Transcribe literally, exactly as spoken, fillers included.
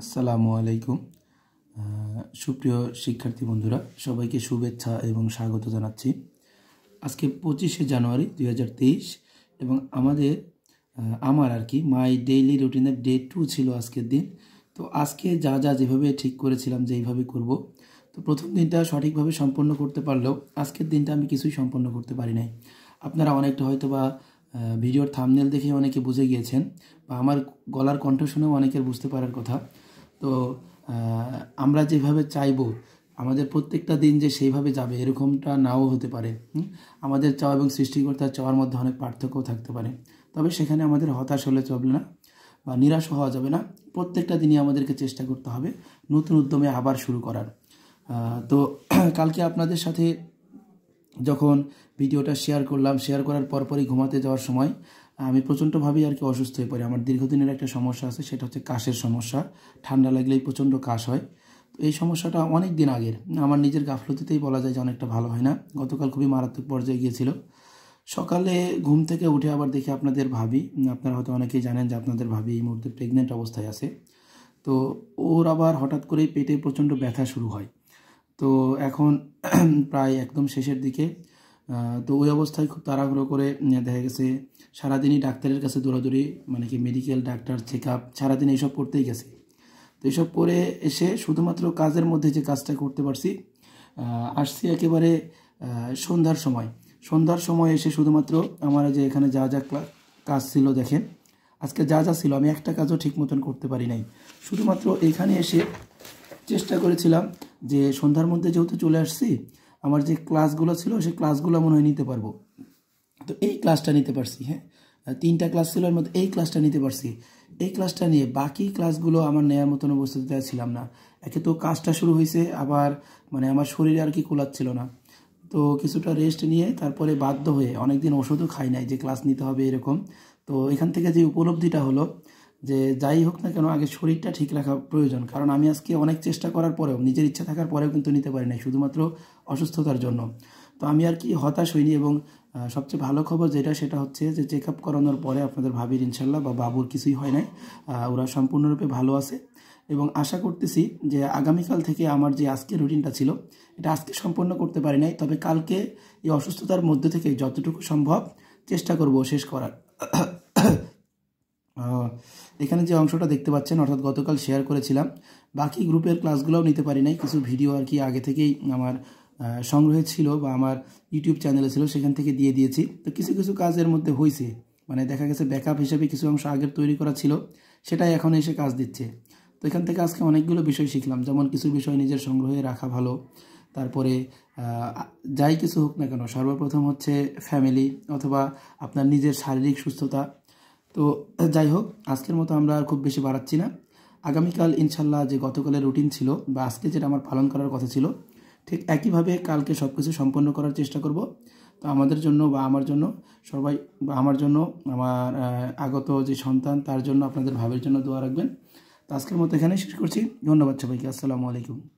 আসসালামু আলাইকুম। সুপ্রিয় শিক্ষার্থী বন্ধুরা, সবাইকে শুভেচ্ছা এবং স্বাগত জানাচ্ছি। আজকে পঁচিশে জানুয়ারি দুই হাজার তেইশ এবং আমাদের আমার আর কি মাই ডেইলি রুটিনের ডে টু ছিল আজকের দিন। তো আজকে যা যা যেভাবে ঠিক করেছিলাম যে এইভাবে করব, তো প্রথম দিনটা সঠিকভাবে সম্পন্ন করতে পারলেও আজকের দিনটা আমি কিছুই সম্পন্ন করতে পারি নাই। আপনারা অনেকটা হয়তো বা ভিডিওর থাম্বনেল দেখে অনেকে বুঝে গিয়েছেন, বা আমার গলার কণ্ঠ শুনেও অনেকের বুঝতে পারার কথা। তো আমরা যেভাবে চাইবো আমাদের প্রত্যেকটা দিন যে সেইভাবে যাবে এরকমটা নাও হতে পারে। আমাদের চাওয়া এবং সৃষ্টিকর্তার চাওয়ার মধ্যে অনেক পার্থক্য থাকতে পারে। তবে সেখানে আমাদের হতাশ হলে চলবে না বা নিরাশ হওয়া যাবে না। প্রত্যেকটা দিনই আমাদেরকে চেষ্টা করতে হবে নতুন উদ্যমে আবার শুরু করার। তো কালকে আপনাদের সাথে যখন ভিডিওটা শেয়ার করলাম, শেয়ার করার পরপরই ঘুমাতে যাওয়ার সময় আমি প্রচণ্ডভাবেই আর কি অসুস্থ হয়ে পড়ি। আমার দীর্ঘদিনের একটা সমস্যা আছে, সেটা হচ্ছে কাশের সমস্যা। ঠান্ডা লাগলেই প্রচণ্ড কাশ হয়। তো এই সমস্যাটা অনেক দিন আগের, আমার নিজের গাফলতিতেই বলা যায় যে অনেকটা ভালো হয় না। গতকাল খুবই মারাত্মক পর্যায়ে গিয়েছিল। সকালে ঘুম থেকে উঠে আবার দেখি আপনাদের ভাবি, আপনারা হয়তো অনেকেই জানেন যে আপনাদের ভাবি এই মুহূর্তে প্রেগনেন্ট অবস্থায় আছে। তো ওর আবার হঠাৎ করেই পেটে প্রচণ্ড ব্যথা শুরু হয়। তো এখন প্রায় একদম শেষের দিকে। তো ওই অবস্থায় খুব তাড়াহুড়ো করে দেখা গেছে সারাদিনই ডাক্তারের কাছে দৌড়াদৌড়ি, মানে কি মেডিকেল, ডাক্তার, চেক আপ, সারাদিন এইসব করতেই গেছে। তো এইসব করে এসে শুধুমাত্র কাজের মধ্যে যে কাজটা করতে পারছি, আসছি একেবারে সন্ধ্যার সময়। সন্ধ্যার সময় এসে শুধুমাত্র আমার যে এখানে যা যা কাজ ছিল, দেখেন আজকে যা যা ছিল আমি একটা কাজও ঠিক মতন করতে পারি নাই। শুধুমাত্র এখানে এসে চেষ্টা করেছিলাম যে সন্ধ্যার মধ্যে যেহেতু চলে আসছি, আমার যে ক্লাসগুলো ছিল সেই ক্লাসগুলো মনে হয় নিতে পারবো। তো এই ক্লাসটা নিতে পারছি। হ্যাঁ, তিনটা ক্লাস ছিল, এর মধ্যে এই ক্লাসটা নিতে পারছি। এই ক্লাসটা নিয়ে বাকি ক্লাসগুলো আমার নেওয়ার মতন অবস্থাতে ছিলাম না। একে তো কাজটা শুরু হয়েছে, আবার মানে আমার শরীরে আর কি কোলাচ্ছিল না। তো কিছুটা রেস্ট নিয়ে তারপরে বাধ্য হয়ে, অনেকদিন ওষুধও খাই নাই যে ক্লাস নিতে হবে এরকম। তো এখান থেকে যে উপলব্ধিটা হলো যে যাই হোক না কেন আগে শরীরটা ঠিক রাখা প্রয়োজন। কারণ আমি আজকে অনেক চেষ্টা করার পরেও, নিজের ইচ্ছা থাকার পরেও কিন্তু নিতে পারি নাই, শুধুমাত্র অসুস্থতার জন্য। তো আমি আর কি হতাশ হইনি। এবং সবচেয়ে ভালো খবর যেটা, সেটা হচ্ছে যে চেক আপ করানোর পরে আপনাদের ভাবির ইনশাল্লাহ বা বাবুর কিছুই হয় নাই, ওরা সম্পূর্ণরূপে ভালো আছে। এবং আশা করতেছি যে আগামীকাল থেকে আমার যে আজকের রুটিনটা ছিল এটা আজকে সম্পন্ন করতে পারি নাই, তবে কালকে এই অসুস্থতার মধ্যে থেকে যতটুকু সম্ভব চেষ্টা করব শেষ করার। এখানে যে অংশটা দেখতে পাচ্ছেন, অর্থাৎ গতকাল শেয়ার করেছিলাম, বাকি গ্রুপের ক্লাসগুলোও নিতে পারি নাই। কিছু ভিডিও আর কি আগে থেকেই আমার সংগ্রহে ছিল বা আমার ইউটিউব চ্যানেলে ছিল, সেখান থেকে দিয়ে দিয়েছি। তো কিছু কিছু কাজের মধ্যে হয়েছে, মানে দেখা গেছে ব্যাকআপ হিসেবে কিছু অংশ আগের তৈরি করা ছিল, সেটাই এখন এসে কাজ দিচ্ছে। তো এখান থেকে আজকে অনেকগুলো বিষয় শিখলাম, যেমন কিছু বিষয় নিজের সংগ্রহে রাখা ভালো। তারপরে যাই কিছু হোক না কেন, সর্বপ্রথম হচ্ছে ফ্যামিলি অথবা আপনার নিজের শারীরিক সুস্থতা। তো যাই হোক, আজকের মতো আমরা আর খুব বেশি বাড়াচ্ছি না। আগামীকাল ইনশাল্লাহ যে গতকালের রুটিন ছিল বা আজকে যেটা আমার পালন করার কথা ছিল, ঠিক একইভাবে কালকে সব কিছু সম্পন্ন করার চেষ্টা করব। তো আমাদের জন্য বা আমার জন্য সবাই, বা আমার জন্য, আমার আগত যে সন্তান তার জন্য, আপনাদের ভাবের জন্য দোয়া রাখবেন। তো আজকের মতো এখানেই শেষ করছি। ধন্যবাদ সবাইকে। আসসালামু আলাইকুম।